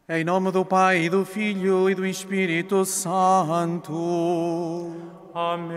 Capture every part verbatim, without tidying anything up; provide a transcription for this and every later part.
Em nome do Pai, e do Filho e do Espírito Santo. Amém.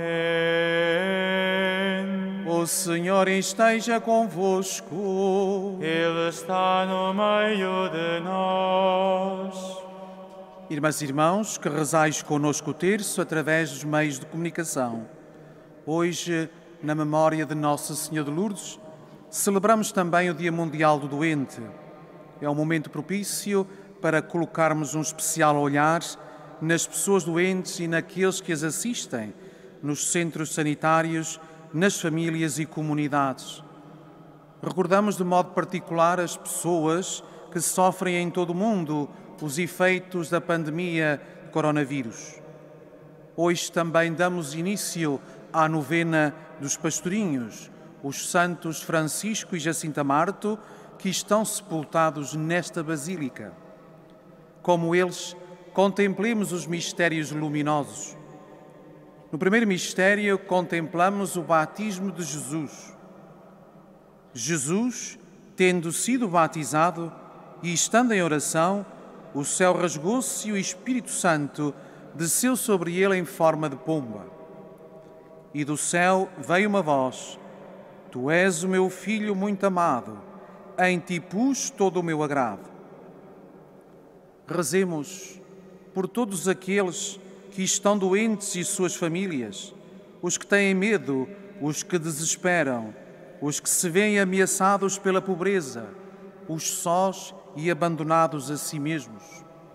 O Senhor esteja convosco. Ele está no meio de nós. Irmãs e irmãos, que rezais connosco o terço através dos meios de comunicação. Hoje, na memória de Nossa Senhora de Lourdes, celebramos também o Dia Mundial do Doente. É um momento propício para colocarmos um especial olhar nas pessoas doentes e naqueles que as assistem, nos centros sanitários, nas famílias e comunidades. Recordamos de modo particular as pessoas que sofrem em todo o mundo os efeitos da pandemia de coronavírus. Hoje também damos início à novena dos pastorinhos, os santos Francisco e Jacinta Marto, que estão sepultados nesta basílica. Como eles, contemplemos os mistérios luminosos. No primeiro mistério, contemplamos o batismo de Jesus. Jesus, tendo sido batizado e estando em oração, o céu rasgou-se e o Espírito Santo desceu sobre ele em forma de pomba. E do céu veio uma voz: Tu és o meu Filho muito amado, em ti pus todo o meu agrado. Rezemos por todos aqueles que estão doentes e suas famílias, os que têm medo, os que desesperam, os que se veem ameaçados pela pobreza, os sós e abandonados a si mesmos.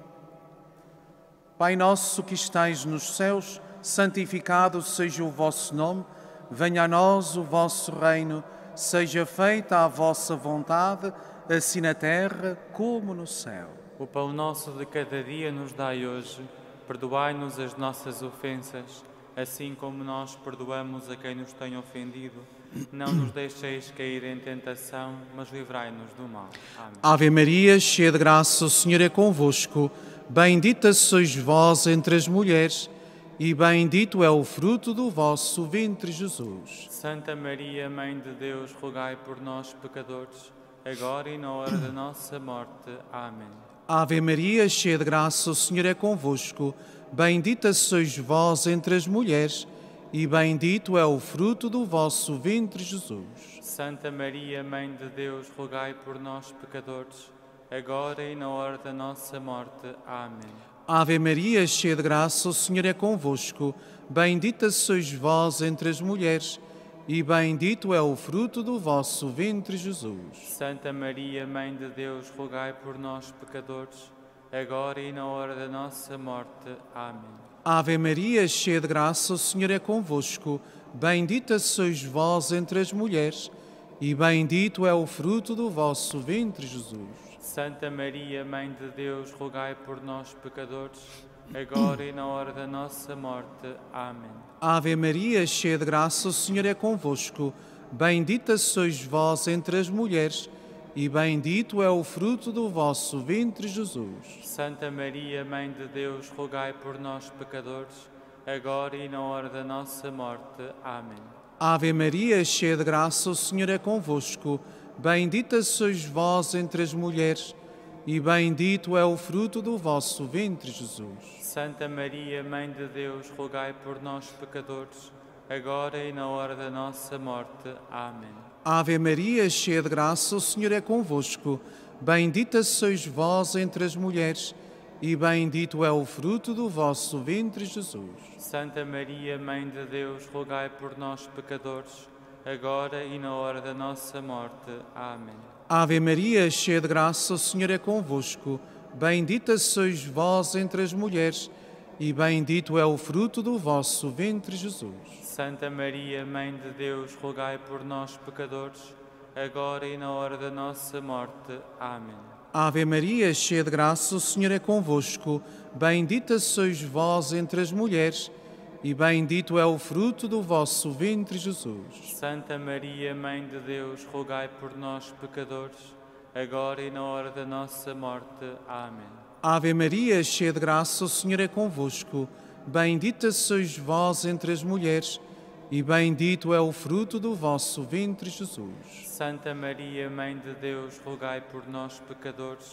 Pai nosso que estais nos céus, santificado seja o vosso nome, venha a nós o vosso reino, seja feita a vossa vontade, assim na terra como no céu. O pão nosso de cada dia nos dai hoje. Perdoai-nos as nossas ofensas, assim como nós perdoamos a quem nos tem ofendido. Não nos deixeis cair em tentação, mas livrai-nos do mal. Amém. Ave Maria, cheia de graça, o Senhor é convosco. Bendita sois vós entre as mulheres, e bendito é o fruto do vosso ventre, Jesus. Santa Maria, Mãe de Deus, rogai por nós, pecadores, agora e na hora da nossa morte. Amém. Ave Maria, cheia de graça, o Senhor é convosco. Bendita sois vós entre as mulheres, e bendito é o fruto do vosso ventre, Jesus. Santa Maria, Mãe de Deus, rogai por nós, pecadores, agora e na hora da nossa morte. Amém. Ave Maria, cheia de graça, o Senhor é convosco. Bendita sois vós entre as mulheres, e bendito é o fruto do vosso ventre, Jesus. Santa Maria, Mãe de Deus, rogai por nós, pecadores, agora e na hora da nossa morte. Amém. Ave Maria, cheia de graça, o Senhor é convosco. Bendita sois vós entre as mulheres, e bendito é o fruto do vosso ventre, Jesus. Santa Maria, Mãe de Deus, rogai por nós, pecadores, agora e na hora da nossa morte. Amém. Ave Maria, cheia de graça, o Senhor é convosco. Bendita sois vós entre as mulheres, e bendito é o fruto do vosso ventre, Jesus. Santa Maria, Mãe de Deus, rogai por nós, pecadores, agora e na hora da nossa morte. Amém. Ave Maria, cheia de graça, o Senhor é convosco. Bendita sois vós entre as mulheres, e bendito é o fruto do vosso ventre, Jesus. Santa Maria, Mãe de Deus, rogai por nós, pecadores, agora e na hora da nossa morte. Amém. Ave Maria, cheia de graça, o Senhor é convosco. Bendita sois vós entre as mulheres, e bendito é o fruto do vosso ventre, Jesus. Santa Maria, Mãe de Deus, rogai por nós, pecadores, agora e na hora da nossa morte. Amém. Ave Maria, cheia de graça, o Senhor é convosco. Bendita sois vós entre as mulheres, e bendito é o fruto do vosso ventre, Jesus. Santa Maria, Mãe de Deus, rogai por nós, pecadores, agora e na hora da nossa morte. Amém. Ave Maria, cheia de graça, o Senhor é convosco. Bendita sois vós entre as mulheres, e bendito é o fruto do vosso ventre, Jesus. Santa Maria, Mãe de Deus, rogai por nós, pecadores, agora e na hora da nossa morte. Amém. Ave Maria, cheia de graça, o Senhor é convosco. Bendita sois vós entre as mulheres, e bendito é o fruto do vosso ventre, Jesus. Santa Maria, Mãe de Deus, rogai por nós, pecadores,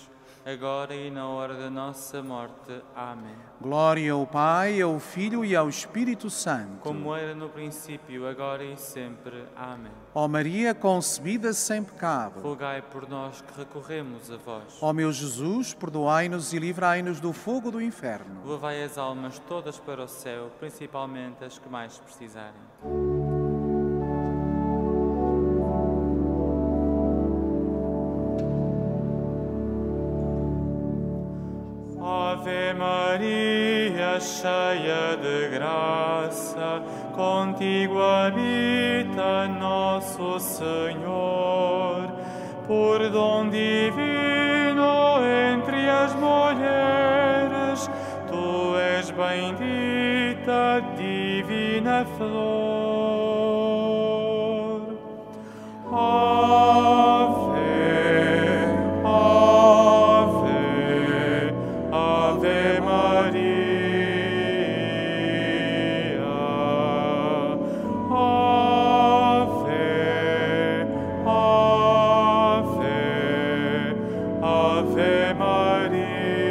agora e na hora da nossa morte. Amém. Glória ao Pai, ao Filho e ao Espírito Santo. Como era no princípio, agora e sempre. Amém. Ó Maria concebida sem pecado, Rogai por nós que recorremos a vós. ó meu Jesus, perdoai-nos e livrai-nos do fogo do inferno. Levai as almas todas para o céu, principalmente as que mais precisarem. Ave Maria, cheia de graça, contigo habita nosso Senhor. Por dom divino entre as mulheres, tu és bendita, divina flor. Ave, Ave Maria, Ave, Ave, Ave Maria.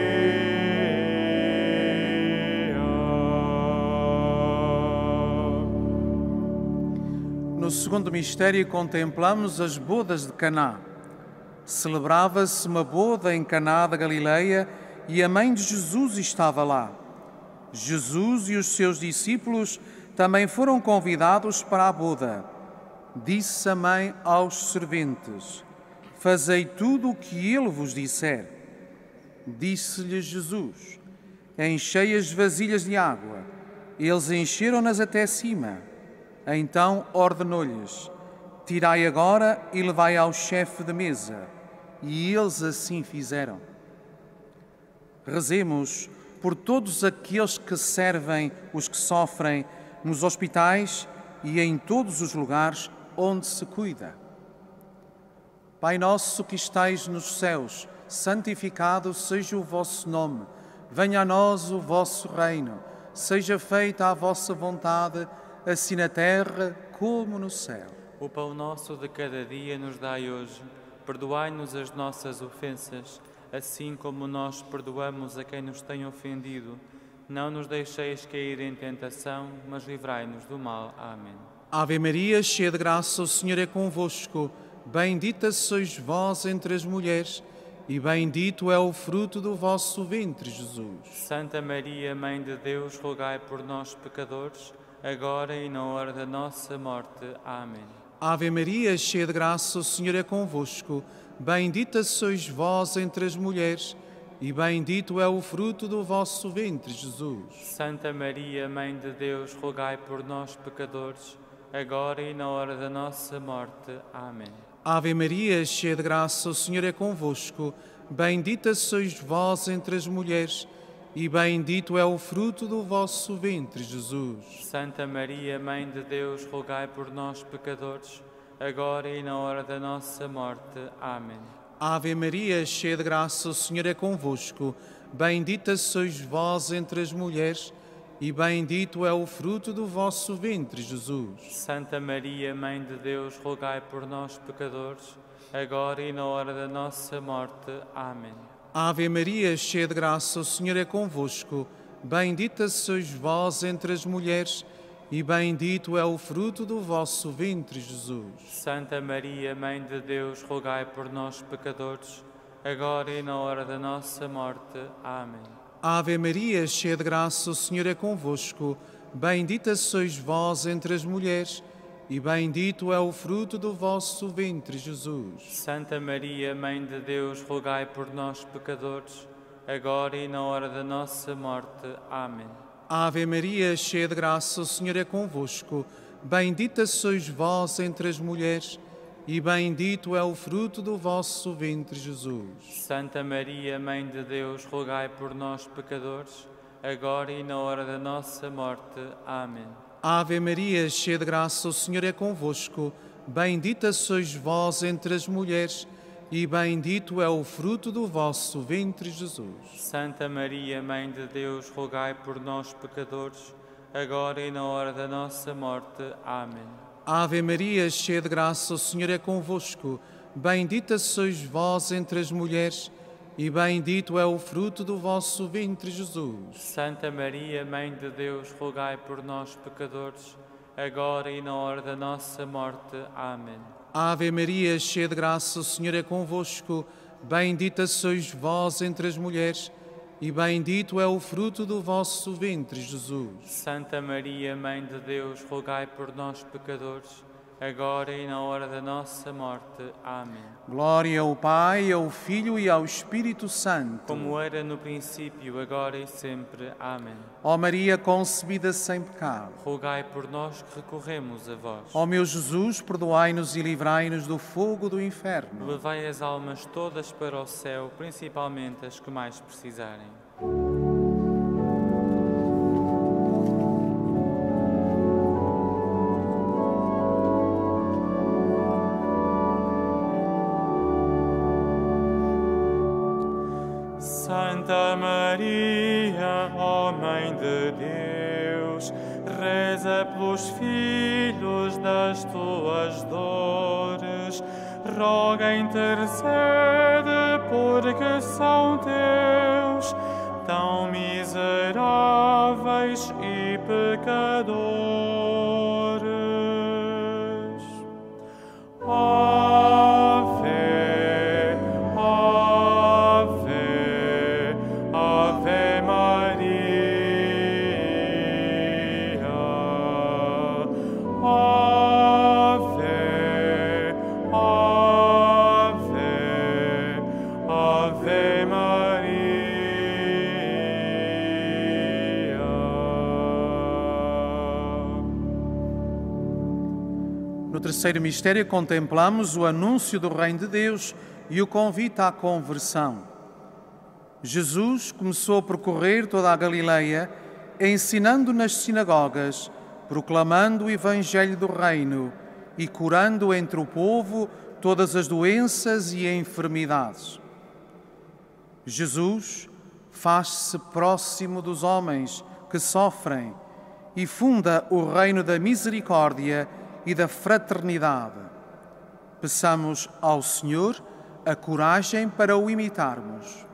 No segundo mistério contemplamos as bodas de Caná. Celebrava-se uma boda em Caná da Galileia e a mãe de Jesus estava lá. Jesus e os seus discípulos também foram convidados para a boda. Disse a mãe aos serventes: fazei tudo o que ele vos disser. Disse-lhe Jesus: enchei as vasilhas de água. Eles encheram-nas até cima. Então ordenou-lhes: tirai agora e levai ao chefe de mesa. E eles assim fizeram. Rezemos por todos aqueles que servem os que sofrem nos hospitais e em todos os lugares onde se cuida. Pai nosso que estais nos céus, santificado seja o vosso nome. Venha a nós o vosso reino. Seja feita a vossa vontade, assim na terra como no céu. O pão nosso de cada dia nos dai hoje. Perdoai-nos as nossas ofensas, assim como nós perdoamos a quem nos tem ofendido. Não nos deixeis cair em tentação, mas livrai-nos do mal. Amém. Ave Maria, cheia de graça, o Senhor é convosco. Bendita sois vós entre as mulheres, e bendito é o fruto do vosso ventre, Jesus. Santa Maria, Mãe de Deus, rogai por nós, pecadores, agora e na hora da nossa morte. Amém. Ave Maria, cheia de graça, o Senhor é convosco. Bendita sois vós entre as mulheres, e bendito é o fruto do vosso ventre, Jesus. Santa Maria, Mãe de Deus, rogai por nós, pecadores, agora e na hora da nossa morte. Amém. Ave Maria, cheia de graça, o Senhor é convosco. Bendita sois vós entre as mulheres, e bendito é o fruto do vosso ventre, Jesus. Santa Maria, Mãe de Deus, rogai por nós, pecadores, agora e na hora da nossa morte. Amém. Ave Maria, cheia de graça, o Senhor é convosco. Bendita sois vós entre as mulheres, e bendito é o fruto do vosso ventre, Jesus. Santa Maria, Mãe de Deus, rogai por nós, pecadores, agora e na hora da nossa morte. Amém. Ave Maria, cheia de graça, o Senhor é convosco. Bendita sois vós entre as mulheres, e bendito é o fruto do vosso ventre, Jesus. Santa Maria, Mãe de Deus, rogai por nós, pecadores, agora e na hora da nossa morte. Amém. Ave Maria, cheia de graça, o Senhor é convosco. Bendita sois vós entre as mulheres, e bendito é o fruto do vosso ventre, Jesus. Santa Maria, Mãe de Deus, rogai por nós, pecadores, agora e na hora da nossa morte. Amém. Ave Maria, cheia de graça, o Senhor é convosco. Bendita sois vós entre as mulheres, e bendito é o fruto do vosso ventre, Jesus. Santa Maria, Mãe de Deus, rogai por nós, pecadores, agora e na hora da nossa morte. Amém. Ave Maria, cheia de graça, o Senhor é convosco. Bendita sois vós entre as mulheres, e bendito é o fruto do vosso ventre, Jesus. Santa Maria, Mãe de Deus, rogai por nós, pecadores, agora e na hora da nossa morte. Amém. Ave Maria, cheia de graça, o Senhor é convosco. Bendita sois vós entre as mulheres, e bendito é o fruto do vosso ventre, Jesus. Santa Maria, Mãe de Deus, rogai por nós, pecadores, agora e na hora da nossa morte. Amém. Ave Maria, cheia de graça, o Senhor é convosco. Bendita sois vós entre as mulheres, e bendito é o fruto do vosso ventre, Jesus. Santa Maria, Mãe de Deus, rogai por nós, pecadores, agora e na hora da nossa morte. Amém. Glória ao Pai, ao Filho e ao Espírito Santo. Como era no princípio, agora e sempre. Amém. Ó Maria concebida sem pecado, rogai por nós que recorremos a vós. ó meu Jesus, perdoai-nos e livrai-nos do fogo do inferno. Levai as almas todas para o céu, principalmente as que mais precisarem. Santa Maria, ó Mãe de Deus, reza pelos filhos das tuas dores, roga, intercede, porque são teus, tão miseráveis e pecadores. Ave, Ave, Ave Maria. Ave, Ave, Ave Maria. No terceiro mistério contemplamos o anúncio do Reino de Deus e o convite à conversão. Jesus começou a percorrer toda a Galileia, ensinando nas sinagogas, proclamando o Evangelho do Reino e curando entre o povo todas as doenças e enfermidades. Jesus faz-se próximo dos homens que sofrem e funda o reino da misericórdia e da fraternidade. Peçamos ao Senhor a coragem para o imitarmos.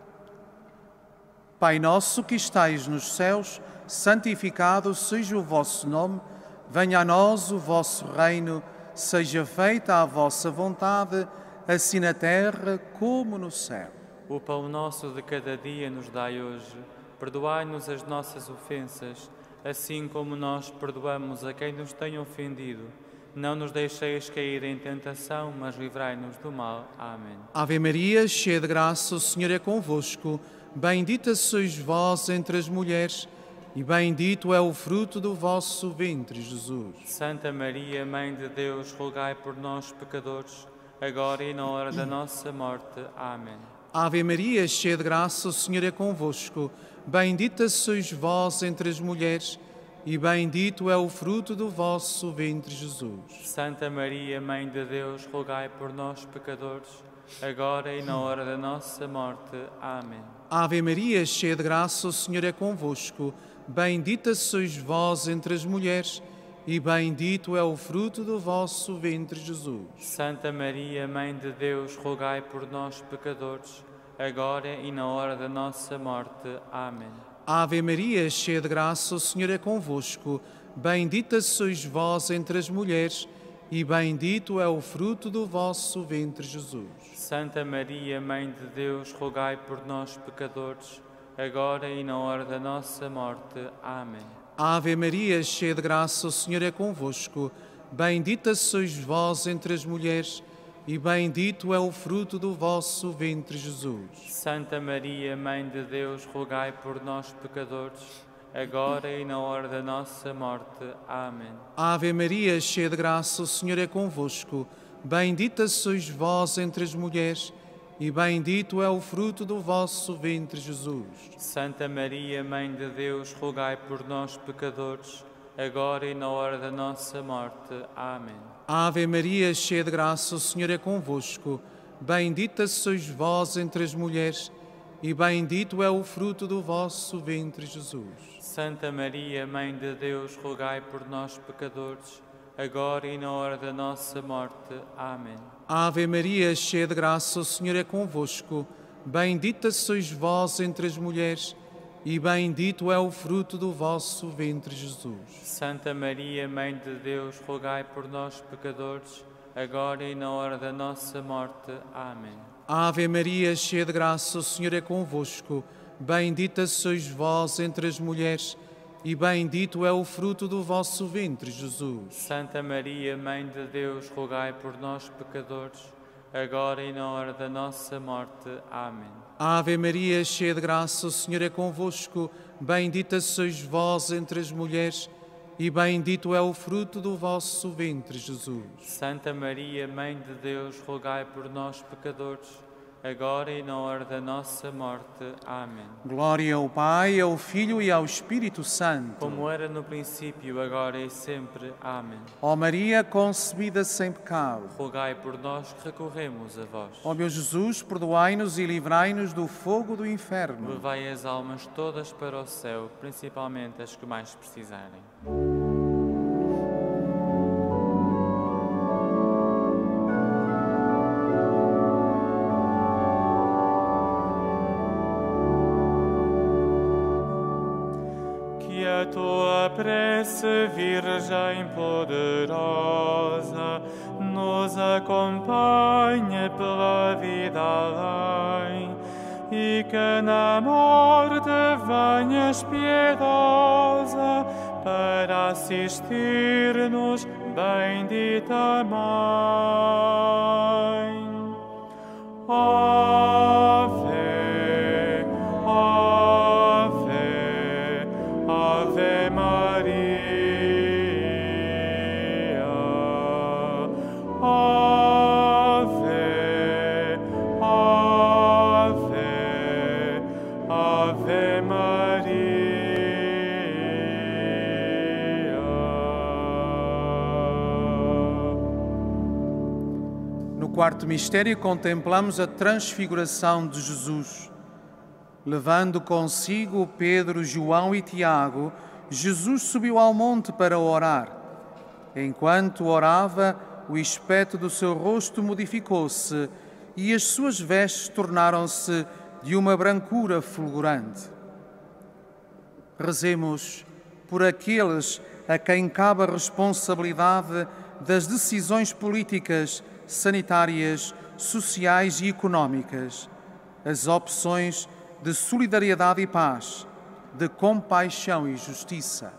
Pai nosso que estais nos céus, santificado seja o vosso nome, venha a nós o vosso reino, seja feita a vossa vontade, assim na terra como no céu. O pão nosso de cada dia nos dai hoje. Perdoai-nos as nossas ofensas, assim como nós perdoamos a quem nos tem ofendido. Não nos deixeis cair em tentação, mas livrai-nos do mal. Amém. Ave Maria, cheia de graça, o Senhor é convosco. Bendita sois vós entre as mulheres, e bendito é o fruto do vosso ventre, Jesus. Santa Maria, Mãe de Deus, rogai por nós, pecadores, agora e na hora da nossa morte. Amém. Ave Maria, cheia de graça, o Senhor é convosco. Bendita sois vós entre as mulheres, e bendito é o fruto do vosso ventre, Jesus. Santa Maria, Mãe de Deus, rogai por nós, pecadores, agora e na hora da nossa morte. Amém. Ave Maria, cheia de graça, o Senhor é convosco. Bendita sois vós entre as mulheres, e bendito é o fruto do vosso ventre, Jesus. Santa Maria, Mãe de Deus, rogai por nós, pecadores, agora e na hora da nossa morte. Amém. Ave Maria, cheia de graça, o Senhor é convosco. Bendita sois vós entre as mulheres, e bendito é o fruto do vosso ventre, Jesus. Santa Maria, Mãe de Deus, rogai por nós, pecadores, agora e na hora da nossa morte. Amém. Ave Maria, cheia de graça, o Senhor é convosco. Bendita sois vós entre as mulheres, e bendito é o fruto do vosso ventre, Jesus. Santa Maria, Mãe de Deus, rogai por nós, pecadores, agora e na hora da nossa morte. Amém. Ave Maria, cheia de graça, o Senhor é convosco. Bendita sois vós entre as mulheres, e bendito é o fruto do vosso ventre, Jesus. Santa Maria, Mãe de Deus, rogai por nós, pecadores, agora e na hora da nossa morte. Amém. Ave Maria, cheia de graça, o Senhor é convosco. Bendita sois vós entre as mulheres, e bendito é o fruto do vosso ventre, Jesus. Santa Maria, Mãe de Deus, rogai por nós, pecadores, agora e na hora da nossa morte. Amém. Ave Maria, cheia de graça, o Senhor é convosco. bendita sois vós entre as mulheres, e bendito é o fruto do vosso ventre, Jesus. Santa Maria, Mãe de Deus, rogai por nós, pecadores, agora e na hora da nossa morte. Amém. Ave Maria, cheia de graça, o Senhor é convosco. Bendita sois vós entre as mulheres, e bendito é o fruto do vosso ventre, Jesus. Santa Maria, Mãe de Deus, rogai por nós, pecadores, agora e na hora da nossa morte. Amém. Ave Maria, cheia de graça, o Senhor é convosco. Bendita sois vós entre as mulheres, e bendito é o fruto do vosso ventre, Jesus. Santa Maria, Mãe de Deus, rogai por nós, pecadores, agora e na hora da nossa morte. Amém. Glória ao Pai, ao Filho e ao Espírito Santo. Como era no princípio, agora e sempre. Amém. Ó Maria, concebida sem pecado, rogai por nós que recorremos a vós. ó meu Jesus, perdoai-nos e livrai-nos do fogo do inferno. Levai as almas todas para o céu, principalmente as que mais precisarem. Que a tua prece, Virgem poderosa, nos acompanhe pela vida além, e que na morte venhas piedosa para assistir-nos, bendita Mãe. Ave, Ave, Ave Maria. Ave, Ave, Ave Maria. No quarto mistério contemplamos a transfiguração de Jesus. Levando consigo Pedro, João e Tiago, Jesus subiu ao monte para orar. Enquanto orava, o aspecto do seu rosto modificou-se e as suas vestes tornaram-se de uma brancura fulgurante. Rezemos por aqueles a quem cabe a responsabilidade das decisões políticas, sanitárias, sociais e económicas, as opções de solidariedade e paz, de compaixão e justiça.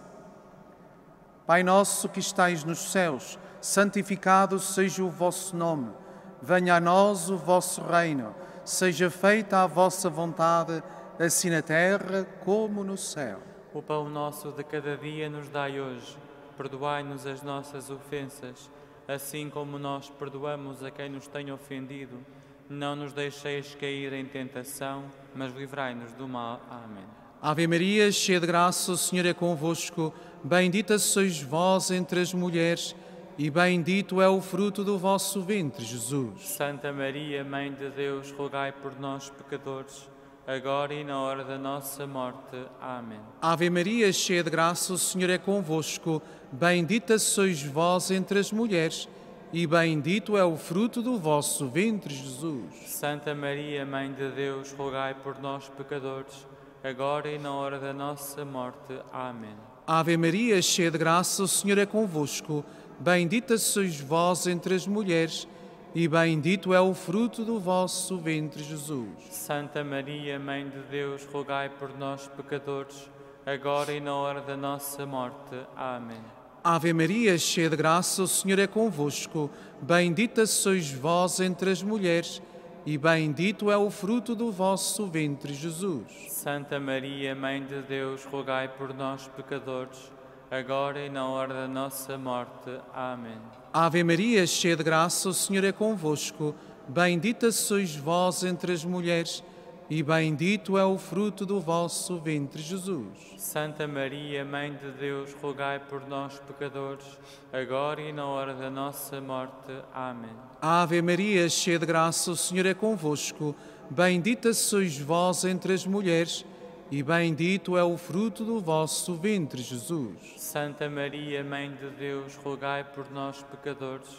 Pai nosso que estais nos céus, santificado seja o vosso nome. Venha a nós o vosso reino. Seja feita a vossa vontade, assim na terra como no céu. O pão nosso de cada dia nos dai hoje. Perdoai-nos as nossas ofensas, assim como nós perdoamos a quem nos tem ofendido. Não nos deixeis cair em tentação, mas livrai-nos do mal. Amém. Ave Maria, cheia de graça, o Senhor é convosco. Bendita sois vós entre as mulheres, e bendito é o fruto do vosso ventre, Jesus. Santa Maria, Mãe de Deus, rogai por nós, pecadores, agora e na hora da nossa morte. Amém. Ave Maria, cheia de graça, o Senhor é convosco. Bendita sois vós entre as mulheres, e bendito é o fruto do vosso ventre, Jesus. Santa Maria, Mãe de Deus, rogai por nós, pecadores, agora e na hora da nossa morte. Amém. Ave Maria, cheia de graça, o Senhor é convosco. Bendita sois vós entre as mulheres, e bendito é o fruto do vosso ventre, Jesus. Santa Maria, Mãe de Deus, rogai por nós, pecadores, agora e na hora da nossa morte. Amém. Ave Maria, cheia de graça, o Senhor é convosco. Bendita sois vós entre as mulheres, e bendito é o fruto do vosso ventre, Jesus. Santa Maria, Mãe de Deus, rogai por nós, pecadores, agora e na hora da nossa morte. Amém. Ave Maria, cheia de graça, o Senhor é convosco. Bendita sois vós entre as mulheres, e bendito é o fruto do vosso ventre, Jesus. Santa Maria, Mãe de Deus, rogai por nós, pecadores, agora e na hora da nossa morte. Amém. Ave Maria, cheia de graça, o Senhor é convosco. Bendita sois vós entre as mulheres, e bendito é o fruto do vosso ventre, Jesus. Santa Maria, Mãe de Deus, rogai por nós, pecadores,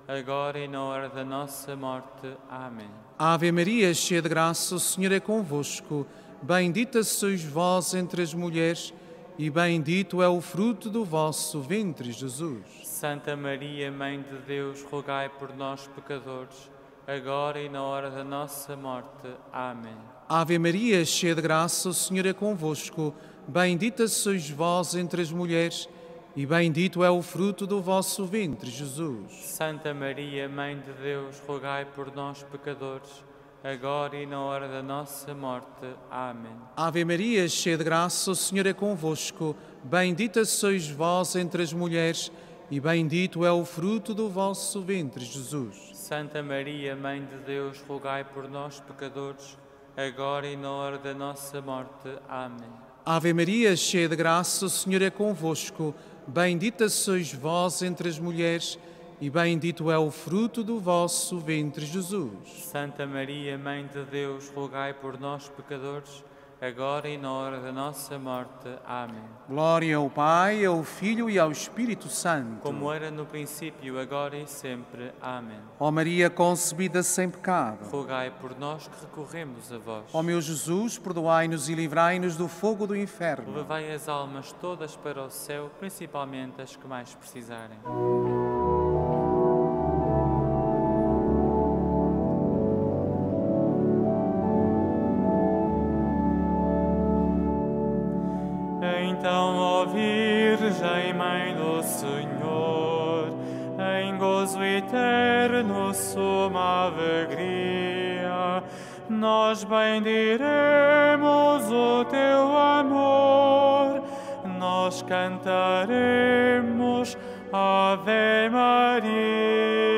agora e na hora da nossa morte. Amém. Ave Maria, cheia de graça, o Senhor é convosco. Bendita sois vós entre as mulheres, e bendito é o fruto do vosso ventre, Jesus. Santa Maria, Mãe de Deus, rogai por nós, pecadores, agora e na hora da nossa morte. Amém. Ave Maria, cheia de graça, o Senhor é convosco. Bendita sois vós entre as mulheres, e bendito é o fruto do vosso ventre, Jesus. Santa Maria, Mãe de Deus, rogai por nós, pecadores, agora e na hora da nossa morte. Amém. Ave Maria, cheia de graça, o Senhor é convosco. Bendita sois vós entre as mulheres, e bendito é o fruto do vosso ventre, Jesus. Santa Maria, Mãe de Deus, rogai por nós, pecadores, agora e na hora da nossa morte. Amém. Ave Maria, cheia de graça, o Senhor é convosco. Bendita sois vós entre as mulheres, e bendito é o fruto do vosso ventre, Jesus. Santa Maria, Mãe de Deus, rogai por nós, pecadores, agora e na hora da nossa morte. Amém. Glória ao Pai, ao Filho e ao Espírito Santo. Como era no princípio, agora e sempre. Amém. Ó Maria concebida sem pecado, rogai por nós que recorremos a vós. ó meu Jesus, perdoai-nos e livrai-nos do fogo do inferno. Levai as almas todas para o céu, principalmente as que mais precisarem. Então, ó Virgem, Mãe do Senhor, em gozo eterno, suma alegria, nós bendiremos o teu amor, nós cantaremos Ave Maria.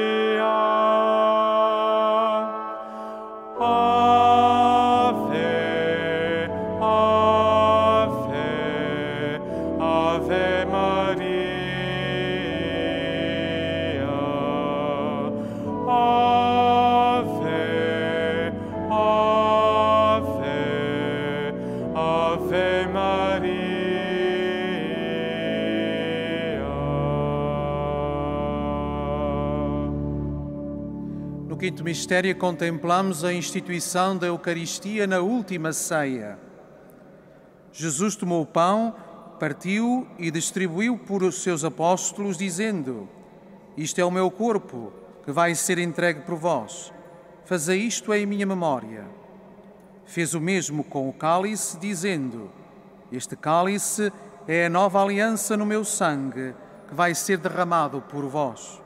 No quinto mistério contemplamos a instituição da Eucaristia na última ceia. Jesus tomou o pão, partiu e distribuiu por os seus apóstolos, dizendo: isto é o meu corpo, que vai ser entregue por vós. Fazei isto em minha memória. Fez o mesmo com o cálice, dizendo: este cálice é a nova aliança no meu sangue, que vai ser derramado por vós.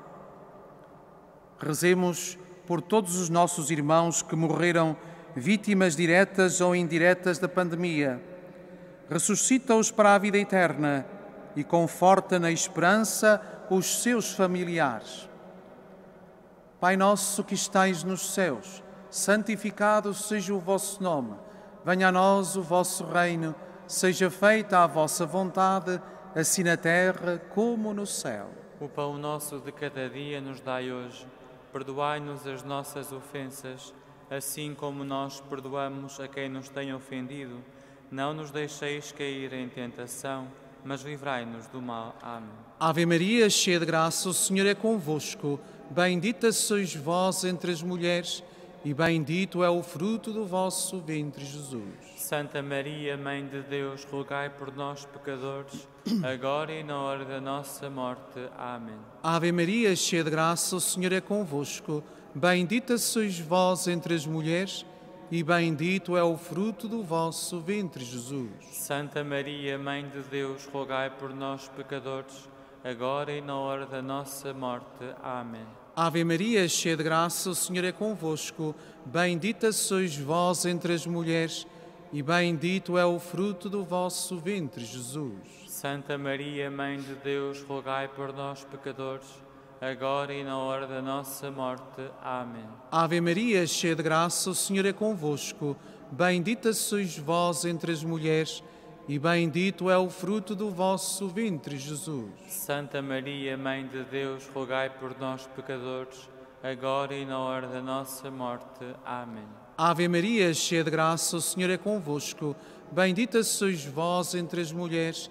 Rezemos por todos os nossos irmãos que morreram vítimas diretas ou indiretas da pandemia. Ressuscita-os para a vida eterna e conforta na esperança os seus familiares. Pai nosso que estais nos céus, santificado seja o vosso nome. Venha a nós o vosso reino, seja feita a vossa vontade, assim na terra como no céu. O pão nosso de cada dia nos dai hoje. Perdoai-nos as nossas ofensas, assim como nós perdoamos a quem nos tem ofendido. Não nos deixeis cair em tentação, mas livrai-nos do mal. Amém. Ave Maria, cheia de graça, o Senhor é convosco. Bendita sois vós entre as mulheres, e bendito é o fruto do vosso ventre, Jesus. Santa Maria, Mãe de Deus, rogai por nós, pecadores, agora e na hora da nossa morte. Amém. Ave Maria, cheia de graça, o Senhor é convosco. Bendita sois vós entre as mulheres, e bendito é o fruto do vosso ventre, Jesus. Santa Maria, Mãe de Deus, rogai por nós, pecadores, agora e na hora da nossa morte. Amém. Ave Maria, cheia de graça, o Senhor é convosco. Bendita sois vós entre as mulheres, e bendito é o fruto do vosso ventre, Jesus. Santa Maria, Mãe de Deus, rogai por nós, pecadores, agora e na hora da nossa morte. Amém. Ave Maria, cheia de graça, o Senhor é convosco. Bendita sois vós entre as mulheres, e bendito é o fruto do vosso ventre, Jesus. Santa Maria, Mãe de Deus, rogai por nós, pecadores, agora e na hora da nossa morte. Amém. Ave Maria, cheia de graça, o Senhor é convosco. Bendita sois vós entre as mulheres,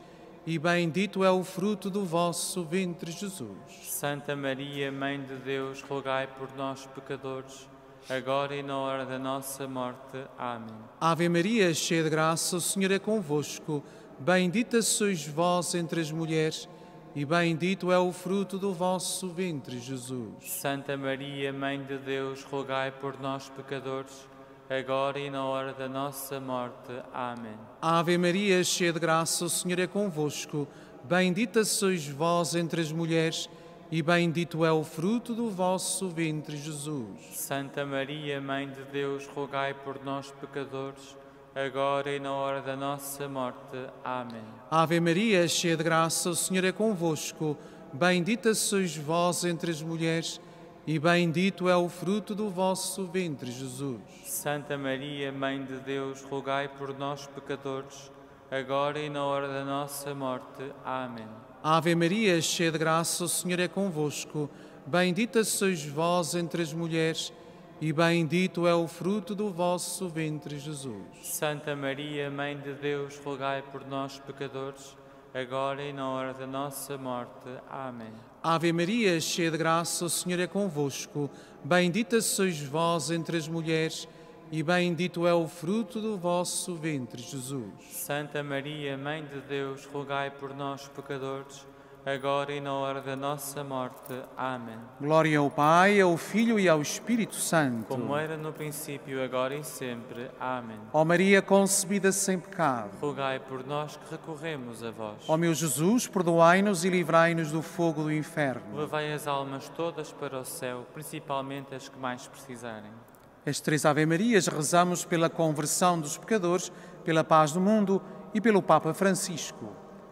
e bendito é o fruto do vosso ventre, Jesus. Santa Maria, Mãe de Deus, rogai por nós, pecadores, agora e na hora da nossa morte. Amém. Ave Maria, cheia de graça, o Senhor é convosco. Bendita sois vós entre as mulheres, e bendito é o fruto do vosso ventre, Jesus. Santa Maria, Mãe de Deus, rogai por nós, pecadores, agora e na hora da nossa morte. Amém. Ave Maria, cheia de graça, o Senhor é convosco. Bendita sois vós entre as mulheres, e bendito é o fruto do vosso ventre, Jesus. Santa Maria, Mãe de Deus, rogai por nós, pecadores, agora e na hora da nossa morte. Amém. Ave Maria, cheia de graça, o Senhor é convosco. Bendita sois vós entre as mulheres, e bendito é o fruto do vosso ventre, Jesus. Santa Maria, Mãe de Deus, rogai por nós, pecadores, agora e na hora da nossa morte. Amém. Ave Maria, cheia de graça, o Senhor é convosco. Bendita sois vós entre as mulheres, e bendito é o fruto do vosso ventre, Jesus. Santa Maria, Mãe de Deus, rogai por nós, pecadores, agora e na hora da nossa morte. Amém. Ave Maria, cheia de graça, o Senhor é convosco. Bendita sois vós entre as mulheres, e bendito é o fruto do vosso ventre, Jesus. Santa Maria, Mãe de Deus, rogai por nós, pecadores, agora e na hora da nossa morte. Amém. Glória ao Pai, ao Filho e ao Espírito Santo. Como era no princípio, agora e sempre. Amém. Ó Maria concebida sem pecado, rogai por nós que recorremos a vós. ó meu Jesus, perdoai-nos e livrai-nos do fogo do inferno. Levai as almas todas para o céu, principalmente as que mais precisarem. As três Ave-Marias rezamos pela conversão dos pecadores, pela paz do mundo e pelo Papa Francisco.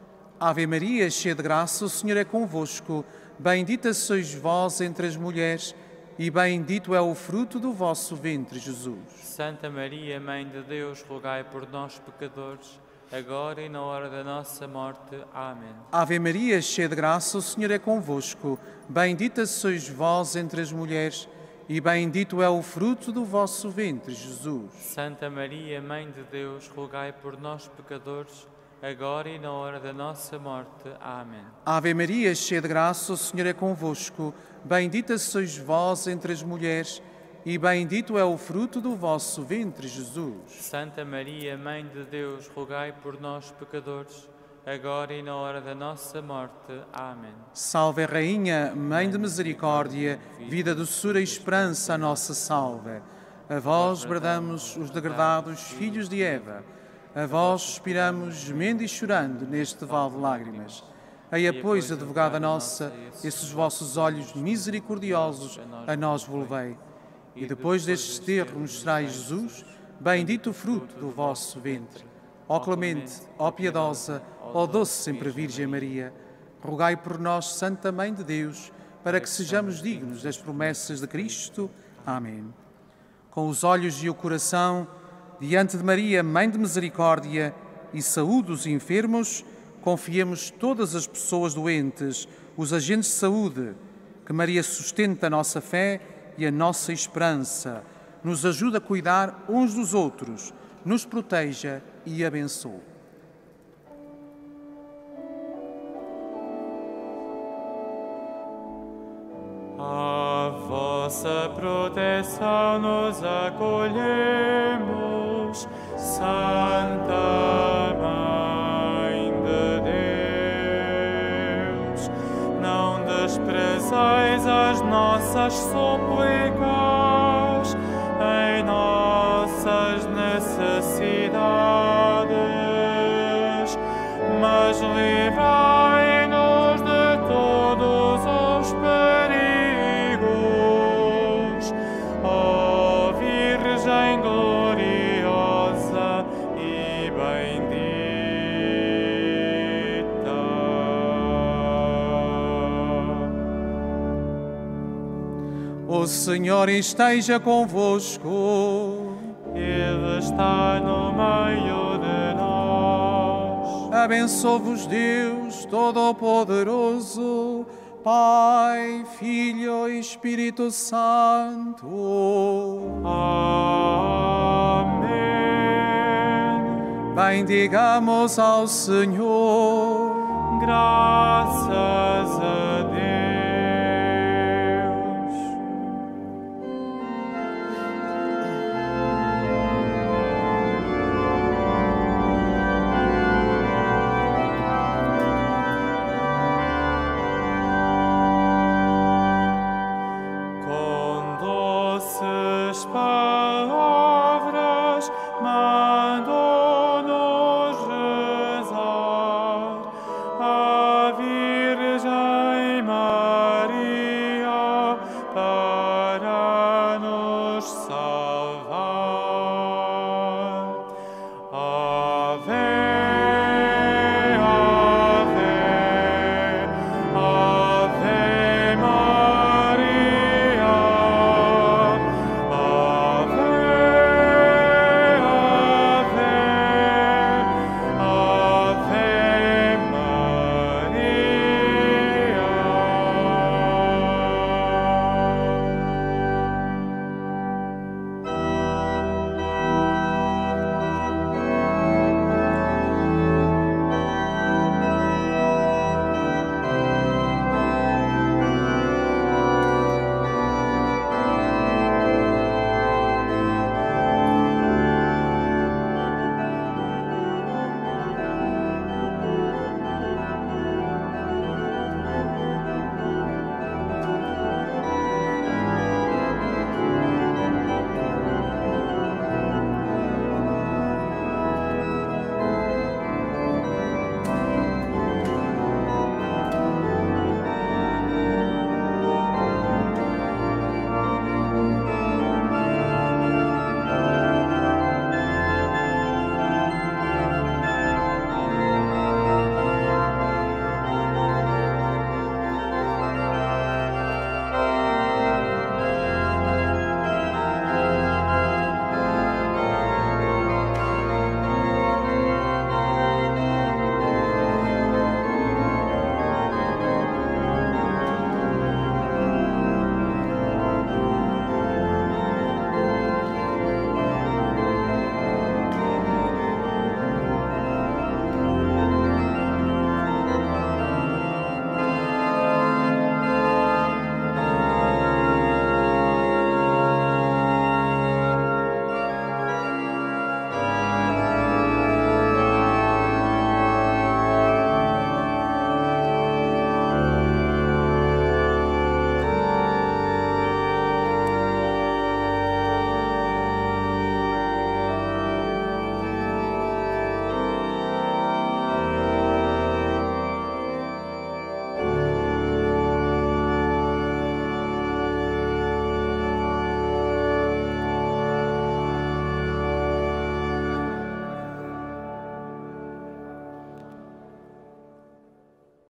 Ave Maria, cheia de graça, o Senhor é convosco. Bendita sois vós entre as mulheres, e bendito é o fruto do vosso ventre, Jesus. Santa Maria, Mãe de Deus, rogai por nós, pecadores, agora e na hora da nossa morte. Amém. Ave Maria, cheia de graça, o Senhor é convosco. Bendita sois vós entre as mulheres, e bendito é o fruto do vosso ventre, Jesus. Santa Maria, Mãe de Deus, rogai por nós, pecadores, agora e na hora da nossa morte. Amém. Ave Maria, cheia de graça, o Senhor é convosco. Bendita sois vós entre as mulheres, e bendito é o fruto do vosso ventre, Jesus. Santa Maria, Mãe de Deus, rogai por nós, pecadores, agora e na hora da nossa morte. Amém. Salve, Rainha, Mãe de Misericórdia, vida, doçura e esperança, a nossa salve. A vós bradamos os degradados filhos de Eva. A vós suspiramos, gemendo e chorando, neste vale de lágrimas. Eia, pois, advogada nossa, esses vossos olhos misericordiosos a nós volvei. E depois destes terros mostrai Jesus, bendito o fruto do vosso ventre. Ó clemente, ó piedosa, ó doce sempre Virgem Maria, rogai por nós, Santa Mãe de Deus, para que sejamos dignos das promessas de Cristo. Amém. Com os olhos e o coração, diante de Maria, Mãe de Misericórdia, e saúde os enfermos, confiemos todas as pessoas doentes, os agentes de saúde, que Maria sustenta a nossa fé e a nossa esperança, nos ajuda a cuidar uns dos outros, nos proteja e abençoe. A vossa proteção nos acolhemos, Santa Mãe de Deus. Não desprezais as nossas súplicas em nossas necessidades, mas livrai-nos de todos os perigos, ó Virgem gloriosa e bendita. O Senhor esteja convosco. Ele está no meio de nós. Abençoe-vos Deus Todo-Poderoso, Pai, Filho e Espírito Santo. Amém. Bendigamos ao Senhor. Graças a Deus.